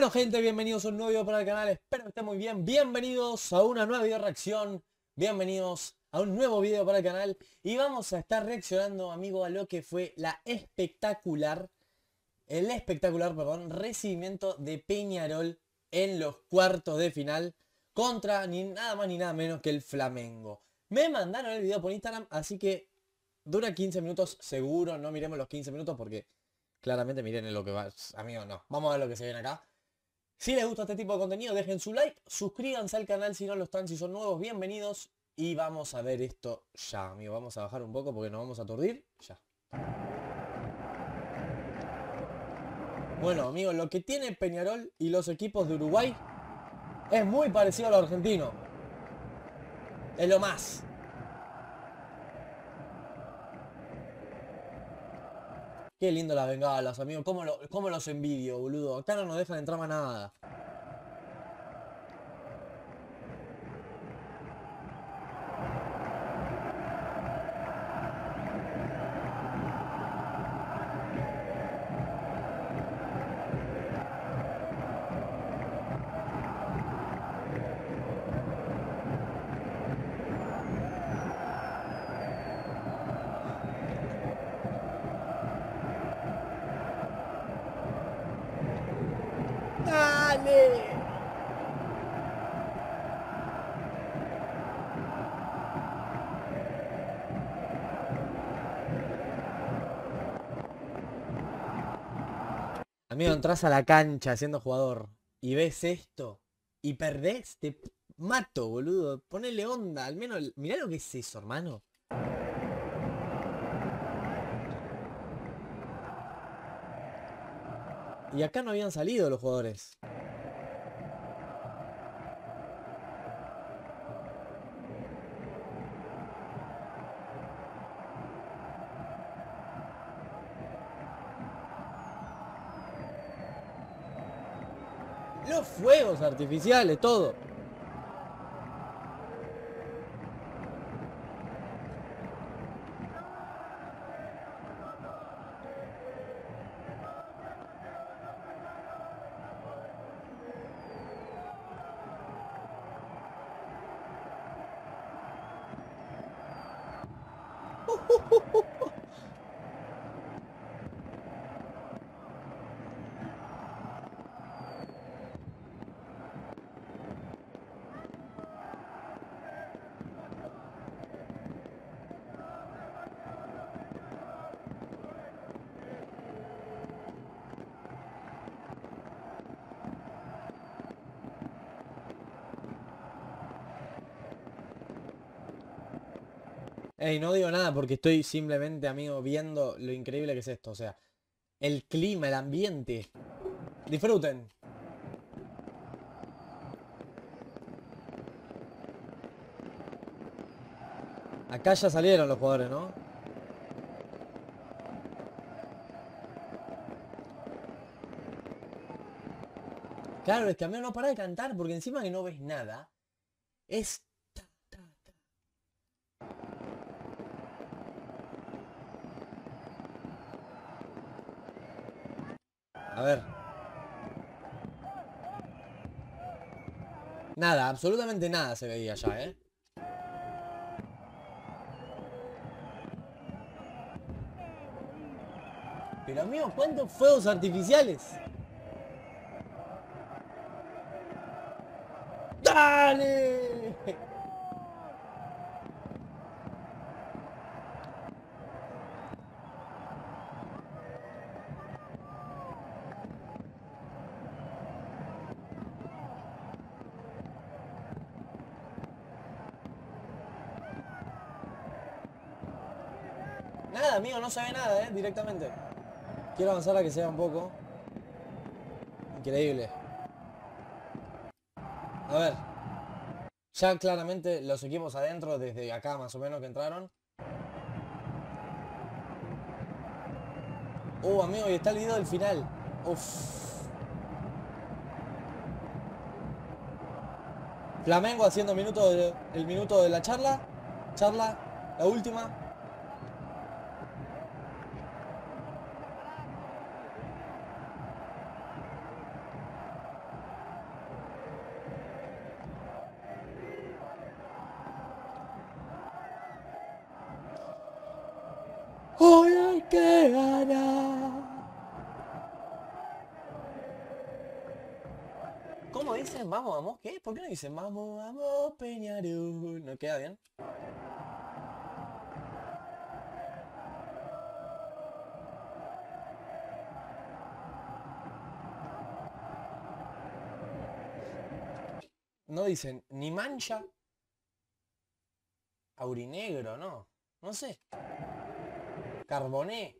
Bueno gente, bienvenidos a un nuevo video para el canal, espero que estén muy bien, bienvenidos a una nueva video reacción, bienvenidos a un nuevo video para el canal y vamos a estar reaccionando, amigo, a lo que fue el espectacular, recibimiento de Peñarol en los cuartos de final contra ni nada más ni nada menos que el Flamengo. Me mandaron el video por Instagram, así que dura 15 minutos seguro, no miremos los 15 minutos porque claramente miren en lo que va, amigo, no, vamos a ver lo que se viene acá. Si les gusta este tipo de contenido, dejen su like, suscríbanse al canal si no lo están, si son nuevos, bienvenidos. Y vamos a ver esto ya, amigo. Vamos a bajar un poco porque nos vamos a aturdir. Ya. Bueno, amigo, lo que tiene Peñarol y los equipos de Uruguay es muy parecido a lo argentino. Es lo más. Qué lindo las bengalas, amigo. ¿Cómo los envidio, boludo? Acá no nos dejan entrar más nada. ¡Dale! Amigo, entras a la cancha siendo jugador y ves esto y perdés, te mato, boludo. Ponele onda, al menos mirá lo que es eso, hermano. Y acá no habían salido los jugadores. Los fuegos artificiales, todo. Ey, no digo nada porque estoy simplemente, amigo, viendo lo increíble que es esto. O sea, el clima, el ambiente. Disfruten. Acá ya salieron los jugadores, ¿no? Claro, es que a mí no para de cantar porque encima que no ves nada. Es... A ver. Nada, absolutamente nada se veía ya, ¿eh? Pero amigo, ¿cuántos fuegos artificiales? ¡Dale! Nada, amigo, no se ve nada, directamente. Quiero avanzar a que sea un poco. Increíble. A ver. Ya claramente los equipos adentro, desde acá más o menos que entraron. Amigo, y está el video del final. Uf. Flamengo haciendo el minuto de la charla. La última. que ganar. ¿Cómo dicen? Vamos, vamos, ¿qué? ¿Por qué no dicen vamos, vamos, Peñarol? ¿No queda bien? No dicen ni mancha, aurinegro, no. No sé. Carboné.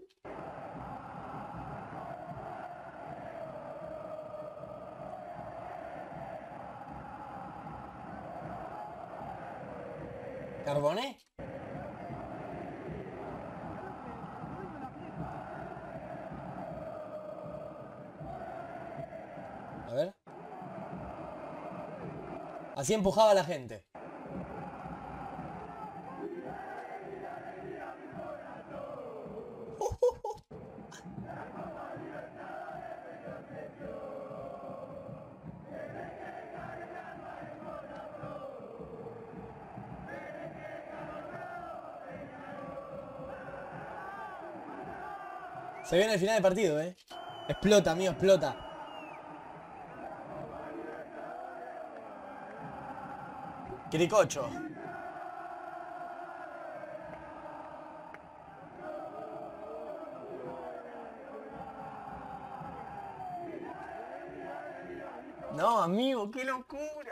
¿Carboné? A ver. Así empujaba a la gente. Se viene el final del partido, ¿eh? Explota, amigo, explota. Quiricocho. No, amigo, qué locura.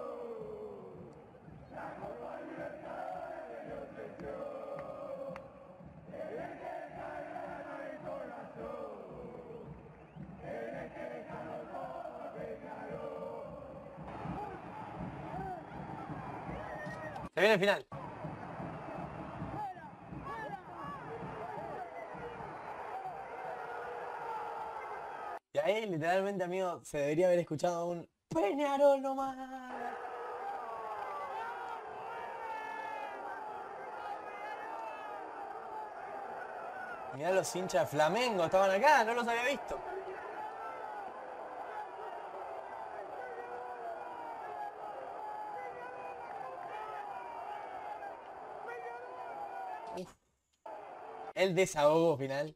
Se viene el final. Y ahí, literalmente, amigo, se debería haber escuchado un Peñarol nomás. Mirá los hinchas de Flamengo, estaban acá, no los había visto. Uf. El desahogo final.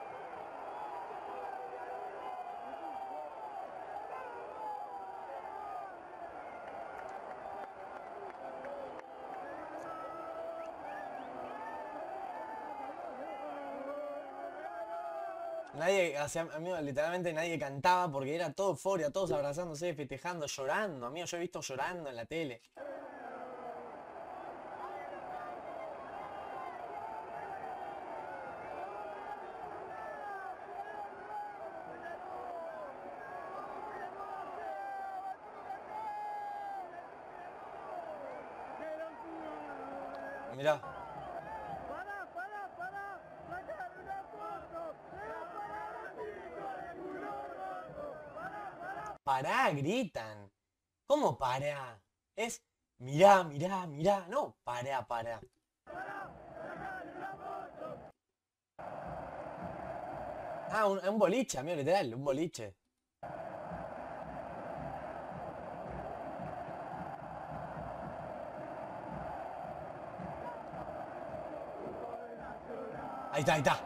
Nadie, o sea, amigo, literalmente nadie cantaba porque era todo euforia, todos abrazándose, festejando, llorando. Amigo, yo he visto llorando en la tele. Mirá. Pará, gritan. ¿Cómo pará? Es mirá, mirá, mirá. No, pará, pará. Ah, un boliche, amigo, literal, un boliche. Ahí está, ahí está.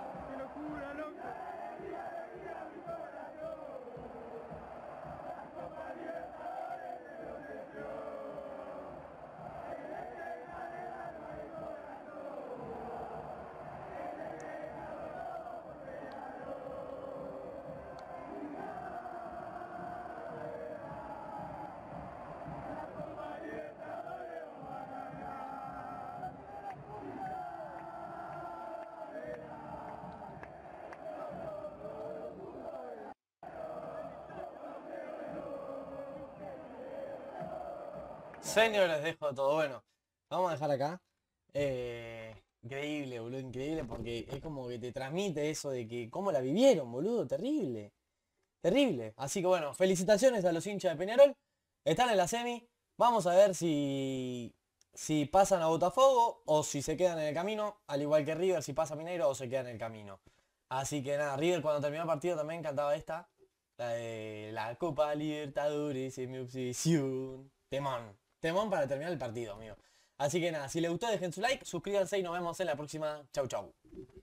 Señores, dejo todo. Bueno, vamos a dejar acá. Increíble, boludo, increíble, porque es como que te transmite eso de que cómo la vivieron, boludo, terrible. Terrible. Así que bueno, felicitaciones a los hinchas de Peñarol. Están en la semi. Vamos a ver si pasan a Botafogo o si se quedan en el camino. Al igual que River, si pasa a Mineiro o se quedan en el camino. Así que nada, River cuando terminó el partido también cantaba esta. La de la Copa Libertadores en mi obsesión. Temón. Temón para terminar el partido, amigo. Así que nada, si les gustó dejen su like, suscríbanse y nos vemos en la próxima. Chau, chau.